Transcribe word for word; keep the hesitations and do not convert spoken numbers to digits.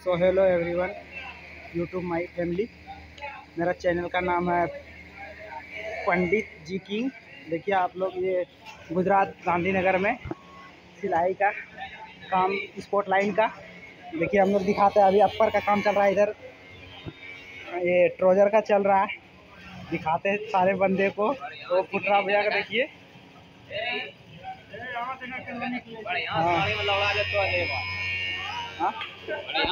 So hello everyone, YouTube my family. मेरा channel का नाम है पंडित जी किंग। देखिए आप लोग, ये गुजरात गांधीनगर में सिलाई का काम, स्पॉट लाइन का। देखिए हम लोग दिखाते हैं, अभी अपर का काम चल रहा है, इधर ये ट्रोजर का चल रहा है। दिखाते हैं सारे बंदे को। तो फुटरा भैया का देखिए, हाँ हाँ।